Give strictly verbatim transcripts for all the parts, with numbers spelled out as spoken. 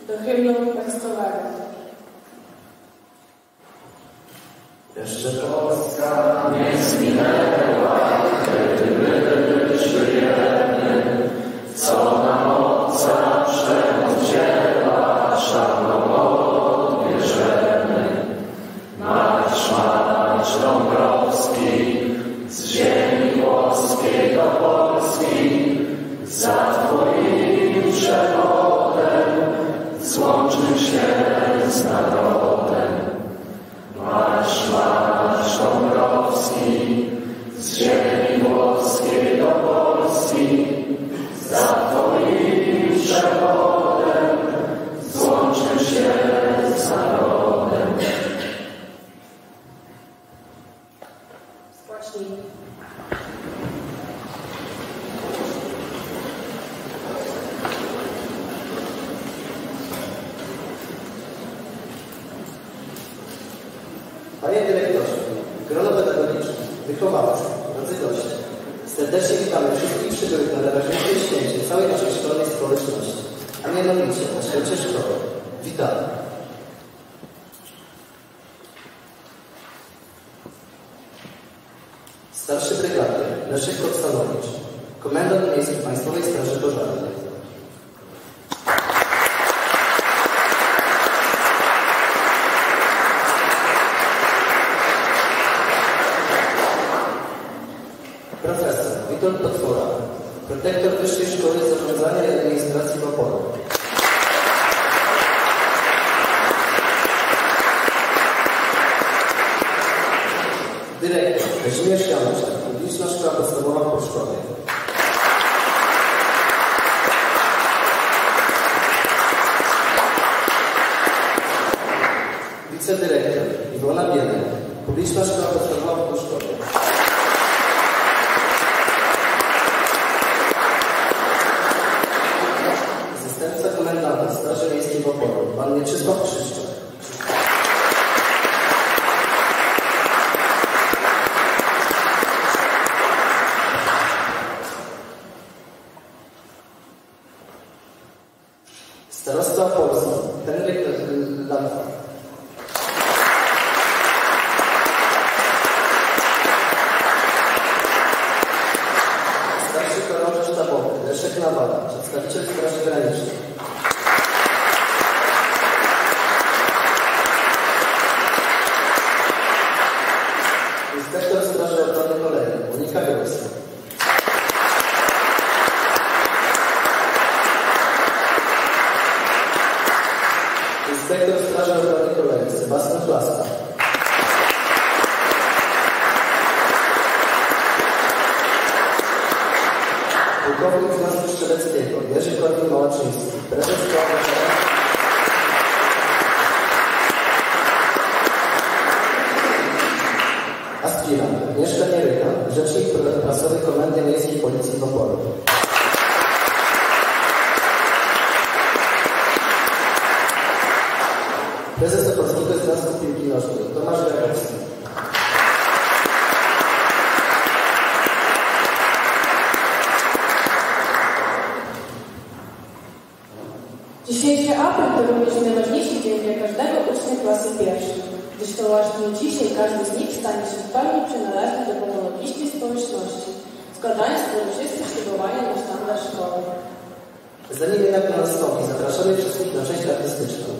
do hymnu państwowego. Jeszcze Polska nie zginęła, kiedy my żyjemy, co nam obca przemoc wzięła, szarną odbierzemy. Marsz, marsz Dąbrowski, z ziemi włoskiej do Polski, za Twoim przewodem, złączmy się z narodem. Marsz, marsz Dąbrowski, z ziemi włoskiej do Polski, za Twoim przewodem, złączmy się z narodem. Spłacznij. Panie dyrektorze, grono pedagogiczne, wychowawcy, drodzy goście, serdecznie witamy wszystkich przybyłych na najważniejszej święcie całej naszej szkolnej społeczności, a mianowicie na święcie szkoły. Witamy. Starszy brygady Leszek Koctanowicz, komendant miejski Państwowej Straży Pożarnej. Profesor Witold Potwora, protektor Wyższej Szkoły Zarządzania i Administracji w Opolu. Dyrektor Kazimierz Januszek, Publiczna Szkoła Podstawowa w Pruszkowie. Wicedyrektor Iwona Bielek, Publiczna Szkoła Podstawowa w Pruszkowie. Zastępca komendanta Straży Miejskiej w Opolu, pan Mieczysław Krzysztof. Starosta Opolski Henryk Lampa. Starszy chorąży sztabowy Leszek Nawala, przedstawiciel Straży Granicznej. Inspektor Straży Ochrony Kolei Monika Górska. Inspektor Straży Ochrony Kolei Sebastian Klasta. Pułkownik z Masu Strzeleckiego Jerzy Korwin-Małaczyński, prezes Straży. Aspirant Agnieszka Nieryka, rzecznik prasowy Komendy Miejskiej Policji w Opolu. Prezes Opolskiego Związku Piłki Nożnej Tomasz Gajewski. Dzisiejszy apel to również najważniejszy dzień dla każdego ucznia klasy pierwszej, gdyż to właśnie dzisiaj każdy z nich stanie się w pełni przynależny do patologicznej społeczności, składając uroczyste ślubowanie na sztandar szkoły. Zanim jednak to nastąpi, zapraszamy wszystkich na część artystyczną.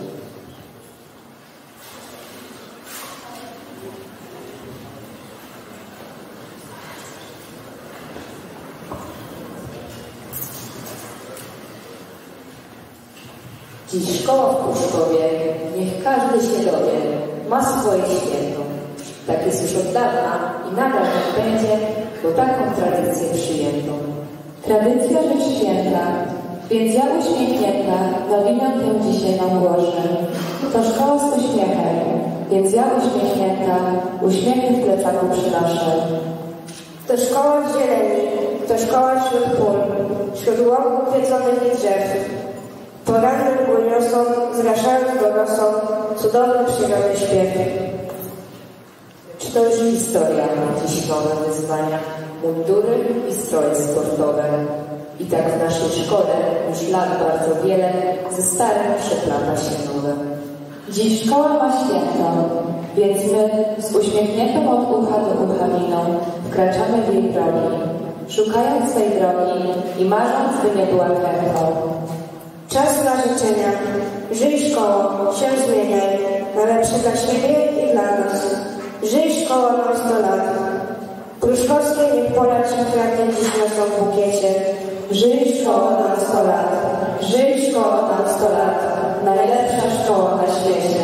Dziś szkoła w Pruszkowie, niech każdy się dowie, ma swoje święto. Tak jest już od dawna i nadal tak będzie, bo taką tradycję przyjęto. Tradycja rzecz święta, więc ja uśmiechnięta nowinę tę dzisiaj wam głoszę. To szkoła z uśmiechem, więc ja uśmiechnięta uśmiechy w plecaku przynoszę. To szkoła w zieleni, to szkoła wśród pól, wśród łąk kwiedzonych i drzew. Porannym głoniosą, zraszając go nosą, cudowny przyrody śpiew. Czy to już historia, dziś nowe wyzwania, mundury i stroje sportowe. I tak w naszej szkole już lat bardzo wiele ze starym przeplata się nowe. Dziś szkoła ma święto, więc my z uśmiechniętą od ucha do ucha miną wkraczamy w jej progi, szukając swej drogi i marząc, by nie była klętką. Czas na życzenia. Żyj szkoło, się zmieniaj, na lepsze dla siebie i dla nas. Żyj szkoło nam sto lat. Pruszkowskie niech pola ci kwiaty dziś niosą w bukiecie. Żyj szkoło nam sto lat, żyj szkoło nam sto lat, najlepsza szkoła na świecie.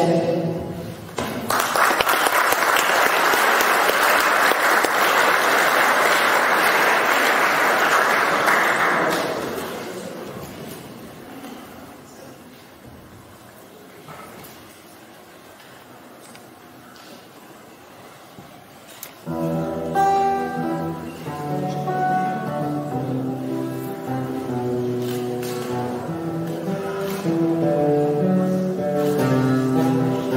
Thank you.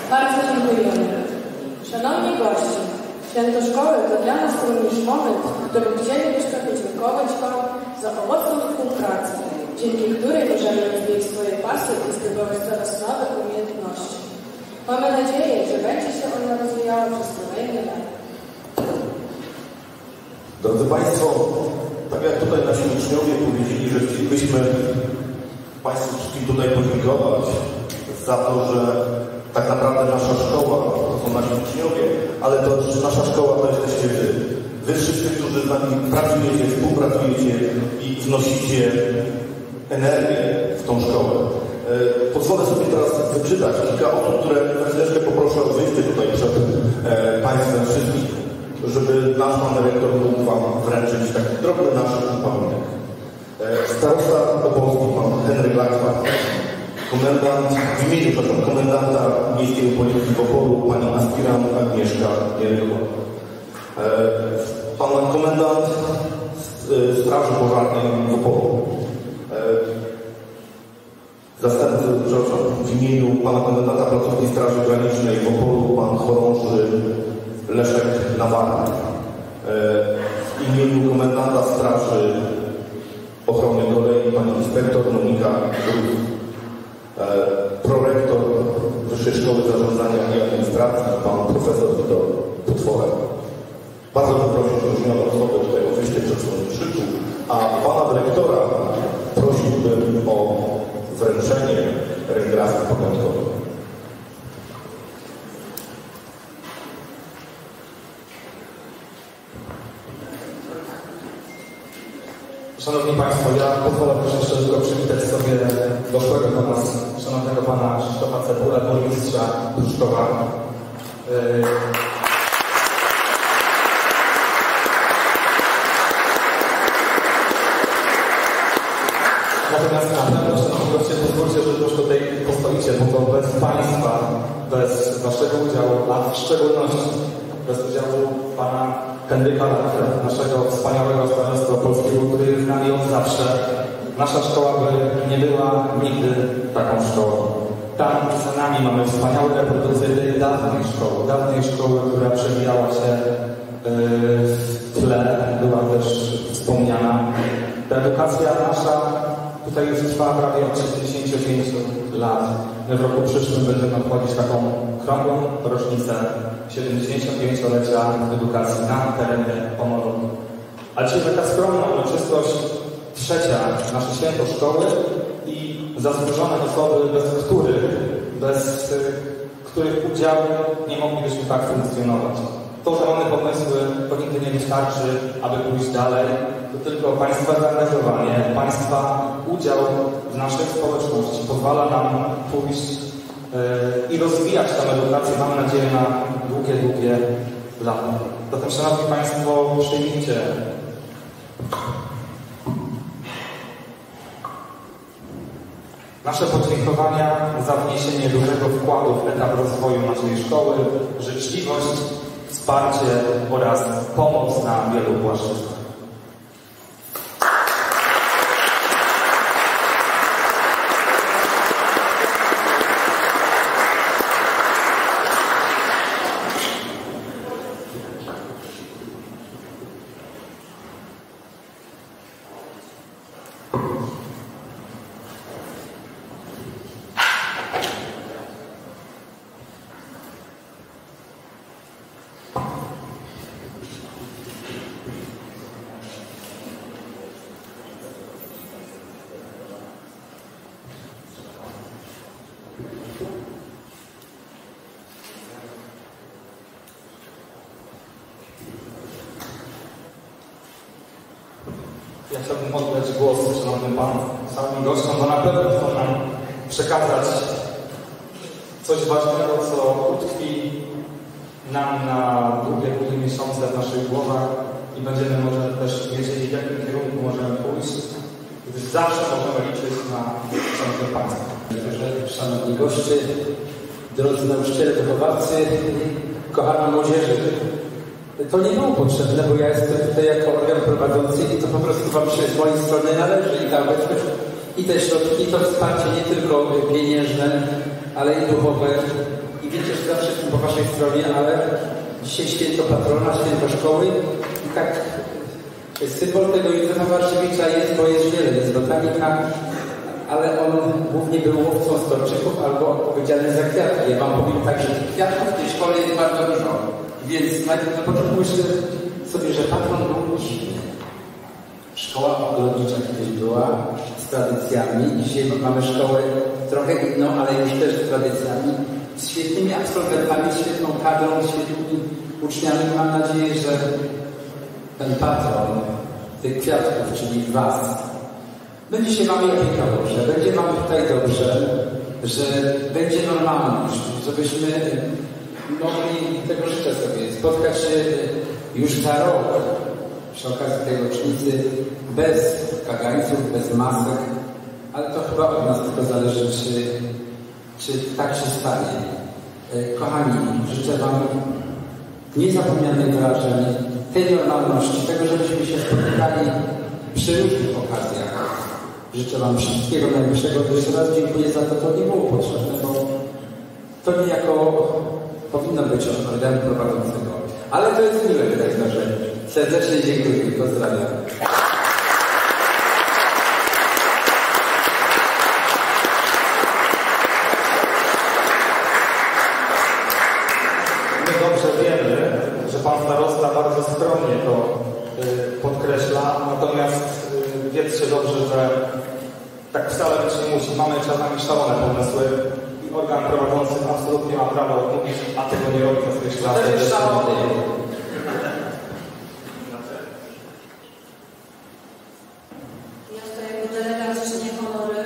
Bardzo dziękujemy. Szanowni goście, święto szkoły to dla nas również moment, w którym chcielibyśmy podziękować Wam za owocną współpracę, dzięki której możemy rozwijać swoje pasje i zdobywać coraz nowe umiejętności. Mamy nadzieję, że będzie się ona rozwijała przez kolejne lata. Drodzy Państwo, tak jak tutaj nasi uczniowie powiedzieli, że chcielibyśmy Państwu wszystkim tutaj podziękować za to, że tak naprawdę nasza szkoła to są nasi uczniowie, ale to nasza szkoła to jesteście Wy. Wy wszyscy, którzy z nami pracujecie, współpracujecie i wnosicie energię w tą szkołę. Pozwolę sobie teraz wyczytać kilka osób, które za chwileczkę poproszę o wyjście tutaj przed e, Państwem wszystkich, żeby nasz Pan Dyrektor mógł Wam wręczyć taki drobny nasz upominek. E, starosta opolski Pan Henryk Laksman, komendant, w imieniu przepraszam, komendanta Miejskiej Policji w Opolu Pani aspirant Agnieszka Jerykła. E, Pan komendant Straży Pożarnej w Opolu. E, Zastępcy, przepraszam, w imieniu Pana Komendanta Placówki Straży Granicznej w Opolu Pan Chorąży Leszek Nawarny. W imieniu Komendanta Straży Ochrony Kolei Pani Inspektor Monika Żółw. Prorektor Wyższej Szkoły Zarządzania i Administracji Pan Profesor Witold Potworek. Bardzo bym prosił różnione osoby tutaj o wyjście przed swoim krzyku, a Pana Dyrektora prosiłbym o wręczenie rentgrafii pamiątkowej. Szanowni Państwo, ja pozwolę też jeszcze tylko przywitać sobie doszłego do nas szanownego Pana Krzysztofa Cepula, burmistrza Pruszkowa. Yy... Natomiast na pewno, szanowni goście, pozwólcie, że już tutaj postoicie, bo to bez Państwa, bez Waszego udziału, a w szczególności bez udziału Pana Henryka Laksmana, naszego wspaniałego starosty opolskiego, który jest z nami od zawsze, nasza szkoła by nie była nigdy taką szkołą. Tam za nami mamy wspaniałe reprodukcje tej dawnej szkoły, dawnej szkoły, która przewijała się w tle, była też wspomniana. Ta edukacja nasza tutaj już trwa prawie od siedemdziesięciu pięciu lat. My w roku przyszłym będziemy obchodzić taką krągłą rocznicę siedemdziesięciopięciolecia edukacji na terenie Pomorza. A dzisiaj taka skromna uroczystość, trzecia nasze święto szkoły i zasłużone osoby, bez których, bez których udziału nie moglibyśmy tak funkcjonować. To, że mamy pomysły, to nigdy nie wystarczy, aby pójść dalej. To tylko Państwa zaangażowanie, Państwa udział w naszej społeczności pozwala nam pójść yy, i rozwijać tę edukację, mamy nadzieję, na długie, długie lata. Zatem, Szanowni Państwo, przyjmijcie nasze podziękowania za wniesienie dużego wkładu w etap rozwoju naszej szkoły, życzliwość, wsparcie oraz pomoc na wielu płaszczyznach. Ja chciałbym oddać głos szanownym Panom, samym gościom, bo na pewno chcą nam przekazać coś ważnego, co utkwi nam na długie, długie miesiące w naszych głowach i będziemy może też wiedzieli, w jakim kierunku możemy pójść, gdyż zawsze możemy liczyć na szanownych Państwa. Szanowni goście, drodzy nauczyciele, wychowawcy, kochani młodzieży. To nie było potrzebne, bo ja jestem tutaj jako organ prowadzący i to po prostu Wam się z mojej strony należy i ta obecność, i te środki, i to wsparcie nie tylko pieniężne, ale i duchowe. I wiecie, że po waszej stronie, ale dzisiaj święto patrona, święto szkoły i tak symbol tego Józefa Warszewicza jest, bo jest wiele, jest botanika, ale on głównie był łowcą storczyków albo odpowiedzialny za kwiatki. Ja wam powiem tak, że tych kwiatków w tej szkole jest bardzo dużo, więc najpierw na początku myślę sobie, że patron był dziwny. Szkoła ogrodnicza kiedyś była z tradycjami. Dzisiaj mamy szkołę trochę inną, ale już też z tradycjami. Z świetnymi absolwentami, świetną kadrą, świetnymi uczniami. Mam nadzieję, że ten patron tych kwiatków, czyli was, będzie się wami opiekował, że będzie wam tutaj dobrze, że będzie normalność, żebyśmy mogli, tego życzę sobie, spotkać się już za rok przy okazji tej rocznicy bez kagańców, bez masek, ale to chyba od nas tylko zależy, czy, czy tak się stanie. Kochani, życzę wam niezapomnianych wrażeń, tej normalności, tego, żebyśmy się spotykali przy różnych okazjach. Życzę wam wszystkiego najlepszego. Jeszcze raz dziękuję za to, to nie było potrzebne, bo to niejako powinno być organem prowadzącego. Ale to jest miłe w takim razie. Serdecznie dziękuję. Pozdrawiam. My dobrze wiemy, że pan starosta bardzo skromnie to y, podkreśla, natomiast y, wiedzcie dobrze, że tak wcale być nie musi. Mamy czasami szalone pomysły i organ prowadzący absolutnie ma prawo odmówić, a tego nie robi na swoich szlach. To jest szalone. Ja tutaj jako delegat czynię honory.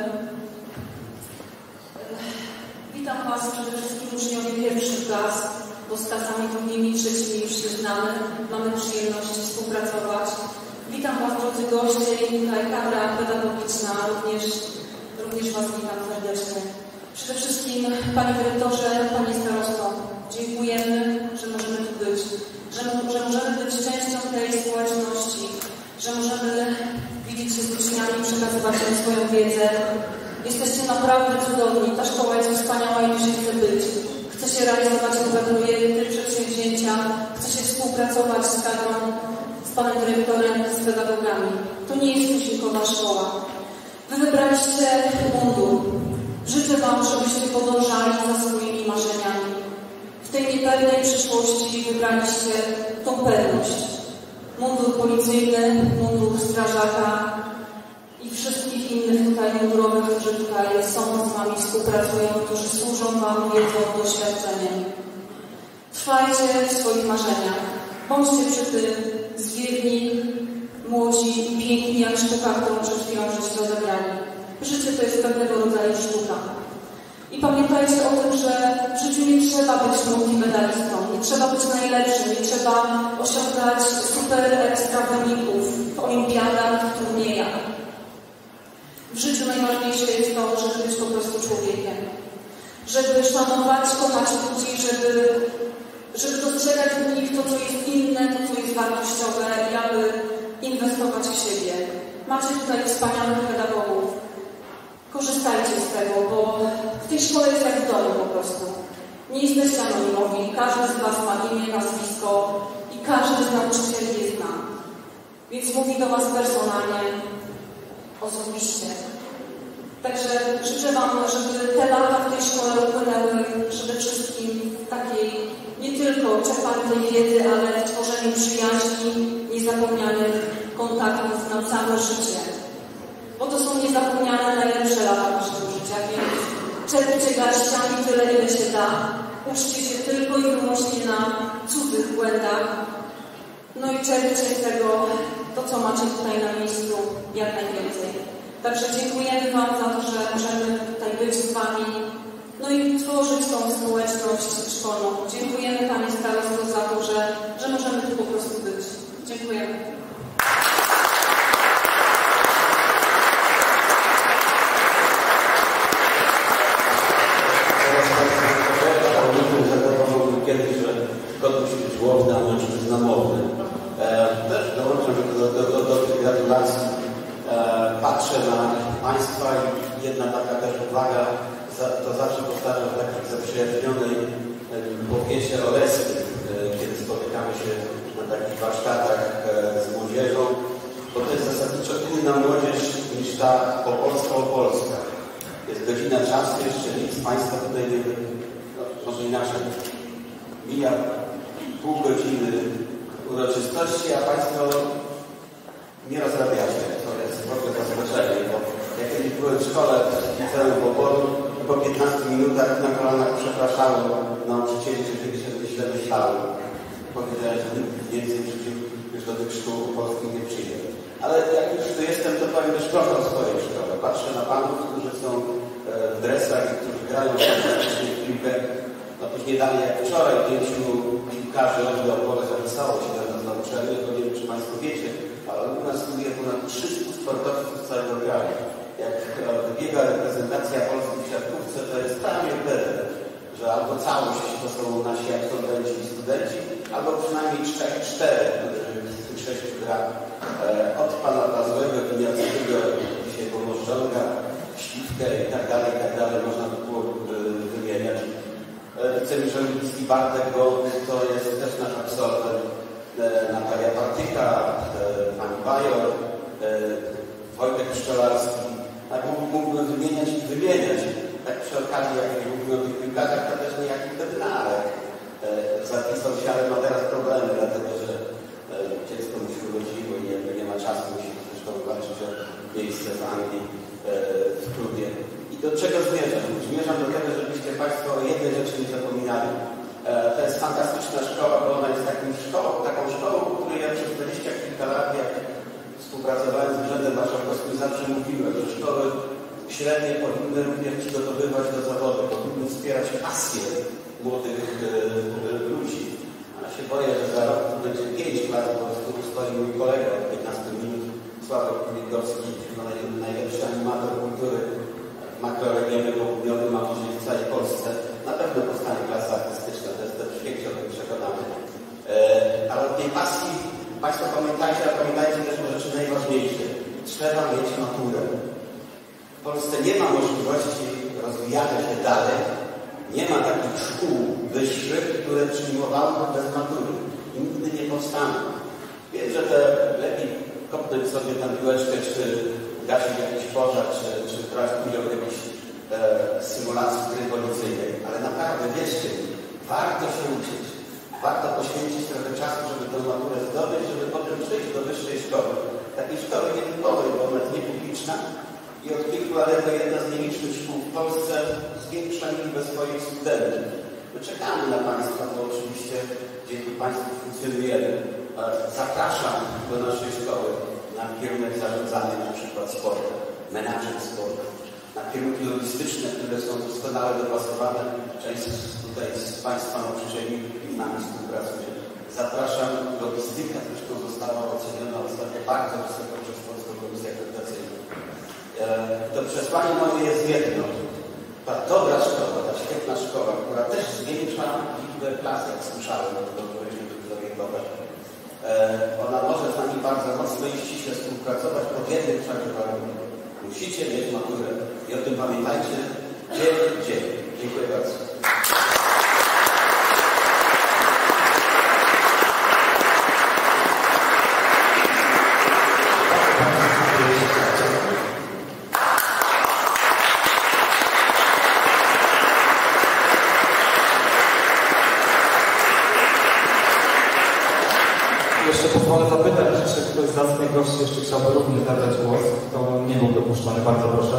Witam was przede wszystkim uczniowie pierwszych klas, bo z klasami drugimi, trzecimi już się znamy. Mamy przyjemność współpracować. Witam was, drodzy goście i tutaj kadra pedagogiczna, również, również was witam serdecznie. Przede wszystkim panie dyrektorze, panie starosto, dziękujemy, że możemy tu być, że, że możemy być częścią tej społeczności, że możemy widzieć się z uczniami, przekazywać im swoją wiedzę. Jesteście naprawdę cudowni, ta szkoła jest wspaniała i tu się chce być. Chce się realizować nowe projekty, przedsięwzięcia, chce się współpracować z kadrą, z panem dyrektorem, z pedagogami. To nie jest tuzinkowa szkoła. Wy wybraliście mundur. Życzę wam, żebyście podążali za swoimi marzeniami. W tej niepewnej przyszłości wybraliście tą pewność. Mundur policyjny, mundur strażaka i wszystkich innych tutaj mundurowych, którzy tutaj są z wami, współpracują, którzy służą wam wiedzą, doświadczeniem. Trwajcie w swoich marzeniach. Bądźcie przy tym zwiewni, młodzi i piękni, jak sztuka, którą przed chwilą żeście rozegrali. Życie to jest pewnego rodzaju sztuka. I pamiętajcie o tym, że w życiu nie trzeba być multimedalistą, nie trzeba być najlepszym, nie trzeba osiągać super ekstra wyników w olimpiadach, w turniejach. W życiu najważniejsze jest to, żeby być po prostu człowiekiem. Żeby szanować, kochać ludzi, żeby, żeby dostrzegać w nich to, co jest inne, to, co jest wartościowe i aby inwestować w siebie. Macie tutaj wspaniałych pedagogów. Korzystajcie z tego, bo w tej szkole jest jak w domu po prostu. Nie jesteście anonimowi, każdy z was ma imię, nazwisko i każdy z nauczycieli je zna. Więc mówi do was personalnie, osobiście. Także życzę wam, żeby te lata w tej szkole upłynęły przede wszystkim w takiej nie tylko czerpaniu tej wiedzy, ale w tworzeniu przyjaźni, niezapomnianych kontaktów na całe życie. Bo to są niezapomniane najlepsze lata naszego życia, więc czerpcie garściami tyle, ile się da. Uczcie się tylko i wyłącznie na cudzych błędach. No i czerpcie z tego to, co macie tutaj na miejscu, jak najwięcej. Także dziękujemy wam za to, że możemy tutaj być z wami, no i tworzyć tą społeczność szkolną. Dziękujemy panie starosto za to, że, że możemy tu po prostu być. Dziękujemy. Kiedyś, że kot musi być łowny, a mężczyzna mowny. E, też dołączam do, do, do, do tych gratulacji. E, patrzę na państwa i jedna taka też uwaga, za, to zawsze powtarzam w takiej zaprzyjaźnionej powieści trzynastej jeszcze nikt z Państwa tutaj nie... No, może inaczej. Mija pół godziny uroczystości, a Państwo nie rozrabiacie. To jest w ogóle zaskoczenie, bo jak kiedyś byłem w szkole w liceum Poboru, po piętnastu minutach na kolanach przepraszałem nauczycieli, że kiedyś się źle myślałem. Powiedziałem, że nikt więcej w życiu już do tych szkół polskich nie przyjdzie. Ale jak już tu jestem, to powiem też trochę o swojej szkole. Patrzę na panów, którzy są w dresach i którzy grają fantastycznie w piłkę. No później dalej jak wczoraj pięciu piłkarzy Odry Opole zapisało się do nas na uczelnię, to nie wiem, czy Państwo wiecie, ale u nas studiuje ponad trzystu sportowców z całego kraju. Jak wybiega reprezentacja Polski w siatkówce, to jest prawie wtedy, że albo całość to są nasi absolwenci i studenci, albo przynajmniej cztery, cztery, którzy z tych sześciu gra od pana Pazłego, Winiarskiego, dzisiaj Pomożdżonga, Śliwkę i tak dalej, i tak dalej, można by było wymieniać. Wicemisarz olimpijski Bartek Gołd to jest też nasz absolwent, Natalia Partyka, pani Bajor, Wojtek Pszczelarski. Tak mógłbym wymieniać i wymieniać. Tak przy okazji, jak mówimy o tych piłkarzach, to też niejaki Bednarek zapisał się, ale ma teraz problemy, dlatego że dziecko mu się urodziło i jakby nie ma czasu, musi zresztą walczyć o miejsce w Anglii w klubie. I do czego zmierzam? Zmierzam do tego, żebyście Państwo o jednej rzeczy nie zapominali. To jest fantastyczna szkoła, bo ona jest taką szkołą, taką szkołą, której ja przez dwadzieścia kilka lat, jak współpracowałem z Urzędem Marszałkowskim, zawsze mówiłem, że szkoły średnie powinny również przygotowywać do zawodu, powinny wspierać pasję młodych ludzi. Ale się boję, że za rok to będzie pięć klas, bo tu stoi mój kolega od piętnastu minut, Sławek Kulikowski, najlepszy animator kultury w makroregionie południowym, a może w całej Polsce. Na pewno powstanie klasa artystyczna, to jest też świetnie o tym przekonany. Ale od tej pasji Państwo pamiętajcie, a pamiętajcie też o rzeczy najważniejsze. Trzeba mieć maturę. W Polsce nie ma możliwości rozwijania się dalej. Nie ma takich szkół wyższych, które przyjmowałyby bez matury. I nigdy nie powstaną. Wiem, że te lepiej kopnąć sobie tam piłeczkę, czy gasić jakiś pożar, czy, czy brać udział w jakiejś e, symulacji gry policyjnej. Ale naprawdę, wierzcie mi, warto się uczyć. Warto poświęcić trochę czasu, żeby tę maturę zdobyć, żeby potem przejść do wyższej szkoły. Takiej szkoły nietypowej, bo ona jest niepubliczna i od kilku lat to jedna z nielicznych szkół w Polsce zwiększa liczbę swoich studentów. My czekamy na Państwa, bo oczywiście dzięki Państwu funkcjonujemy. Zapraszam do naszej szkoły na kierunek zarządzania na przykład sportem, menadżer sportu, na kierunki logistyczne, które są doskonale dopasowane. Część tutaj z Państwa nauczycieli z nami współpracuje. Zapraszam. Logistyka zresztą została oceniona ostatnio bardzo wysoko przez Polską Komisję Akredytacyjną. To przesłanie moje jest jedno. Ta dobra szkoła, ta świetna szkoła, która też zwiększa liczbę klas, jak słyszałem, to powinniśmy to zorientować. Ona może z nami bardzo mocno i ściśle współpracować pod jednym wszakże warunkiem. Musicie mieć maturę i o tym pamiętajcie dzień w dzień. Dziękuję bardzo. Jeszcze pozwolę zapytać, czy ktoś z zacnych gości jeszcze chciałby również zabrać głos. To nie był dopuszczony. Bardzo proszę.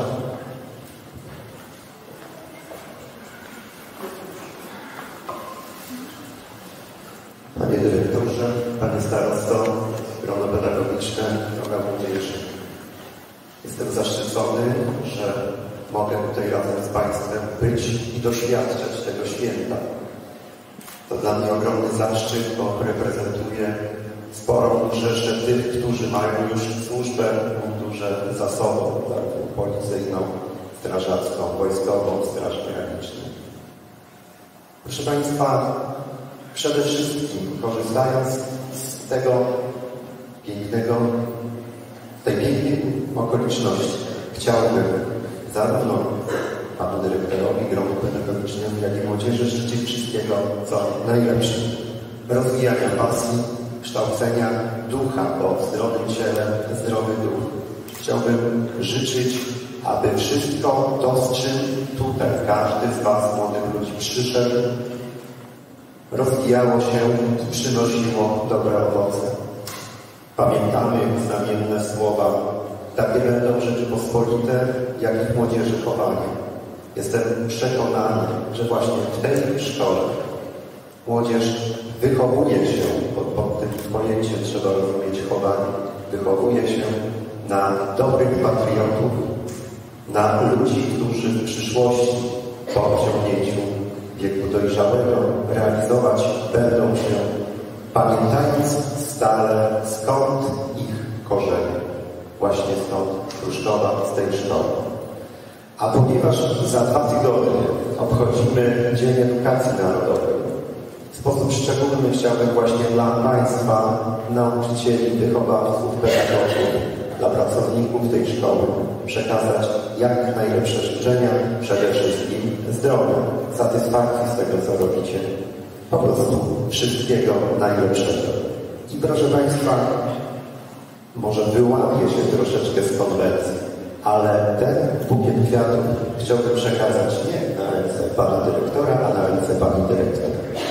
Panie dyrektorze, panie starosto, grono pedagogiczne, droga młodzieży. Jestem zaszczycony, że mogę tutaj razem z Państwem być i doświadczać tego święta. To dla mnie ogromny zaszczyt, bo reprezentuję sporą rzeszę tych, którzy mają już służbę w mundurze za sobą, zarówno policyjną, strażacką, wojskową, straż graniczną. Proszę Państwa, przede wszystkim korzystając z tego pięknego, tej pięknej okoliczności, chciałbym zarówno panu dyrektorowi, gronu pedagogicznemu, jak i młodzieży życzyć wszystkiego, co najlepsze. Rozwijania pasji, kształcenia ducha, bo w zdrowym ciele zdrowy duch. Chciałbym życzyć aby wszystko to, z czym tutaj każdy z Was, młodych ludzi, przyszedł, rozwijało się i przynosiło dobre owoce. Pamiętamy znamienne słowa: takie będą Rzeczypospolite, jak ich młodzieży chowanie. Jestem przekonany, że właśnie w tej szkole młodzież wychowuje się, pod, pod tym pojęciem trzeba rozumieć chowanie, wychowuje się na dobrych patriotów, na ludzi, którzy w przyszłości po osiągnięciu wieku dojrzałego realizować będą się, pamiętając stale, skąd ich korzenie. Właśnie stąd Pruszkowa, z tej szkoły. A ponieważ za dwa tygodnie obchodzimy Dzień Edukacji Narodowej, w sposób szczególny chciałbym właśnie dla Państwa, nauczycieli, wychowawców, pedagogów, dla pracowników tej szkoły przekazać jak najlepsze życzenia, przede wszystkim zdrowia, satysfakcji z tego, co robicie. Po prostu wszystkiego najlepszego. I proszę Państwa, może wyłapię się troszeczkę z konwencji, ale ten bukiet kwiatów chciałbym przekazać nie na ręce Pana Dyrektora, a na ręce Pani Dyrektor.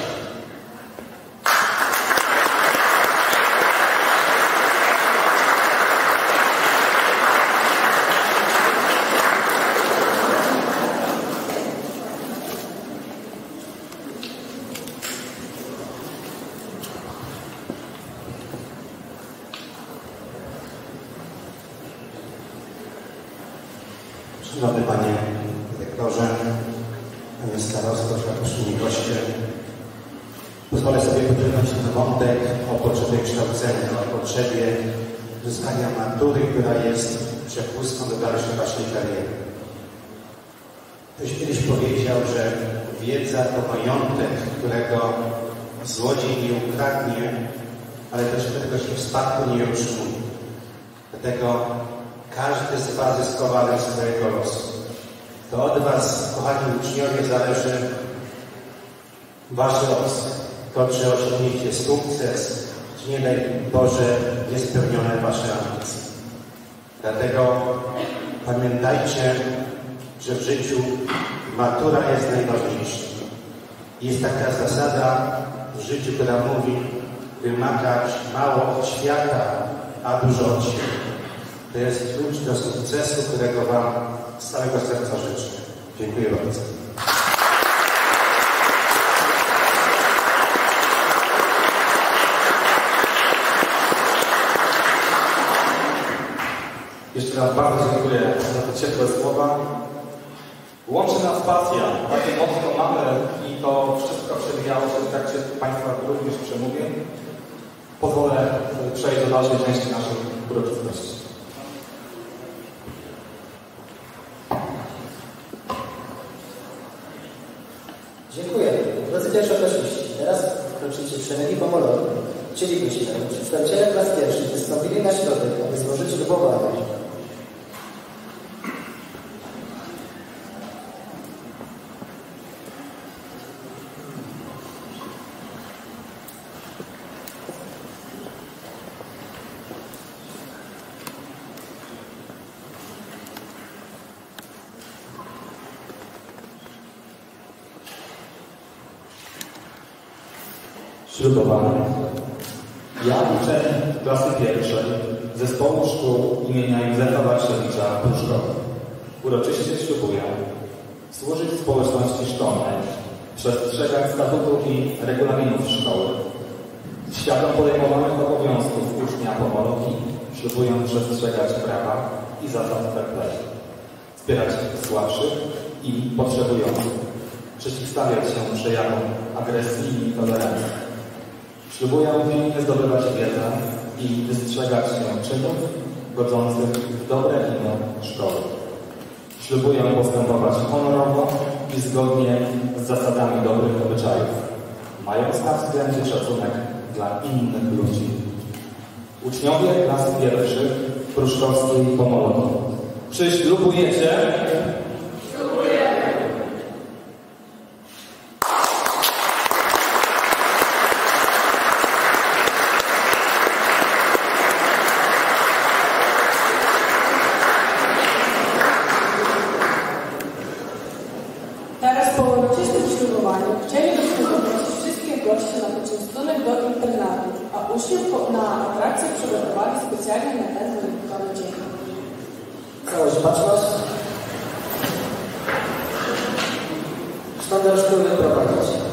Szanowny Panie Dyrektorze, Panie Starosto, Szanowni Goście, pozwolę sobie podjąć ten wątek o potrzebie kształcenia, o potrzebie uzyskania matury, która jest przepustką do dalszej Waszej kariery. Ktoś kiedyś powiedział, że wiedza to majątek, którego złodziej nie ukradnie, ale też którego się w spadku nie utrzymuje. Dlatego każdy z Was jest kowalem swojego losu. To od Was, kochani uczniowie, zależy Wasz los. To, czy osiągniecie sukces, czy nie daj Boże, jest spełnione Wasze ambicje. Dlatego pamiętajcie, że w życiu matura jest najważniejsza. Jest taka zasada w życiu, która mówi: wymagać mało od świata, a dużo od siebie. To jest klucz do sukcesu, którego Wam z całego serca życzę. Dziękuję bardzo. Jeszcze raz bardzo dziękuję za te ciepłe słowa. Łączy nas pasja. Takie mocno mamy i to wszystko przewijało się w trakcie Państwa również przemówień. Pozwolę przejść do dalszej części naszej uroczystości. Dziękuję. Drodzy pierwszoklaszyści, teraz kroczycie w szeregi pomolowe, czyli gościny. Przedstawiciele klas pierwszych wystąpili na środek, aby złożyć ślubowanie. Ślubowanie. Ja, uczeń klasy pierwszej Zespołu Szkół imienia Józefa Warszewicza w Pruszkowie, uroczyście ślubuję służyć społeczności szkolnej, przestrzegać statutów i regulaminów szkoły, świadom podejmowanych obowiązków ucznia pomolki, ślubuję przestrzegać prawa i zasad fair play, wspierać słabszych i potrzebujących, przeciwstawiać się przejawom agresji i tolerancji. Ślubuję pilnie zdobywać wiedzę i wystrzegać się czynów godzących w dobre imię szkoły. Ślubuję postępować honorowo i zgodnie z zasadami dobrych obyczajów, mając na względzie szacunek dla innych ludzi. Uczniowie klas pierwszych pruszkowskiej pomolki. Czy ślubujecie? powołaniu chcielibyśmy zaprosić wszystkich gości na poczęstunek do internatu, a uczniów na atrakcję przygotowali specjalnie na ten wyjątkowy dzień. Całość baczność. Szkoda szkoły prowadzić.